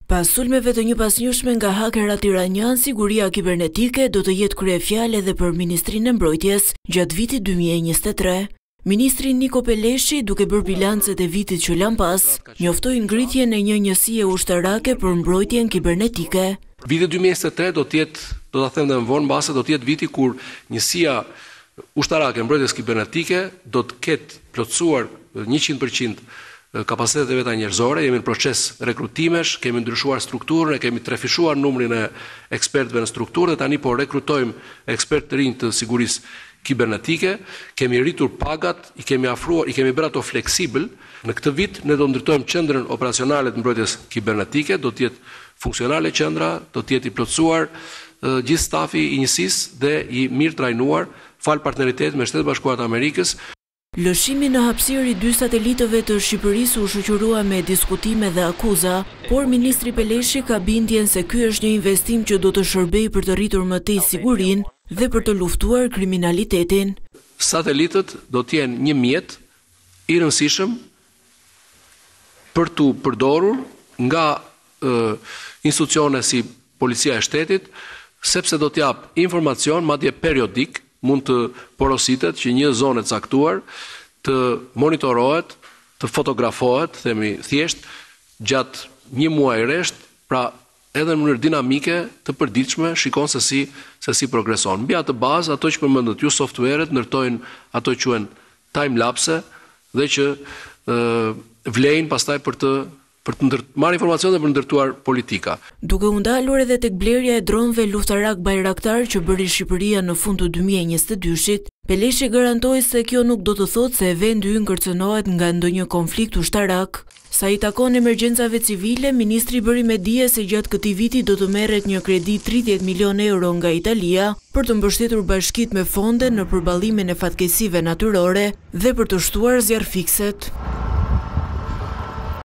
Pas sulmeve të një pasnjëshme nga hakerat iranian, siguria kibernetike do të jetë kryefjalë edhe për Ministrinë e Mbrojtjes gjatë vitit 2023. Ministri Niko Peleshi, duke bërë bilancet e vitit që lan pas, njoftoi ngritjen e një njësie ushtarake për mbrojtjen kibernetike. Viti 2023 do të jetë, do ta them edhe më vonë mbase, do të jetë viti kur njësia ushtarake e mbrojtjes kibernetike do të ketë plotësuar 100% kapacitetet e veta njerëzore. Jemi në proces rekrutimesh, kemi ndryshuar strukturën, kemi trefishuar numrin e ekspertëve në strukturë dhe tani po rekrutojmë ekspertë të rinj të sigurisë kibernetike, kemi rritur pagat, i kemi afruar, i kemi bërë ato fleksibël. Në këtë vit ne do ndërtojmë qendrën operacionale të mbrojtjes kibernetike, do të jetë funksionale qendra, do të jetë i plotësuar gjithë stafi i njësisë dhe i mirë trajnuar fal partneritetit me Shtetet e Bashkuara të Amerikës. Lëshimi në hapësirë i 2 satelitëve të Shqipërisë u shoqërua me diskutime dhe akuza, por Ministri Peleshi ka bindjen se ky është një investim që do të shërbejë për të rritur më tej sigurinë dhe për të luftuar kriminalitetin. Satelitët do të jenë një mjet i rëndësishëm për të përdorur nga institucione si Policia e Shtetit, sepse do t'jap informacion madje periodik. Mund të porositet që një zonë e caktuar të monitorohet, të fotografohet, themi thjesht, gjatë një muaj rresht, pra edhe në mënyrë dinamike të përditshme shikon se si progreson. Mbi atë bazë, ato që përmendet ju software-et ndërtojnë ato që quhen time lapse dhe që vlejnë pastaj për të marrë informacion dhe për ndërtuar politika. Duke u ndalur edhe tek blerja e dronëve luftarak Bayraktar që bëri Shqipëria në fund të 2022-shit, Peleshi garantoi se kjo nuk do të thotë se vendi ynë kërcënohet nga ndonjë konflikt ushtarak. Sa i takon emergjencave civile, ministri bëri me dije se gjatë këtij viti do të merret një kredi 30 milion euro nga Italia për të mbështetur bashkitë me fonde në përballimin e fatkeqësive natyrore dhe për të shtuar zjarrfikset.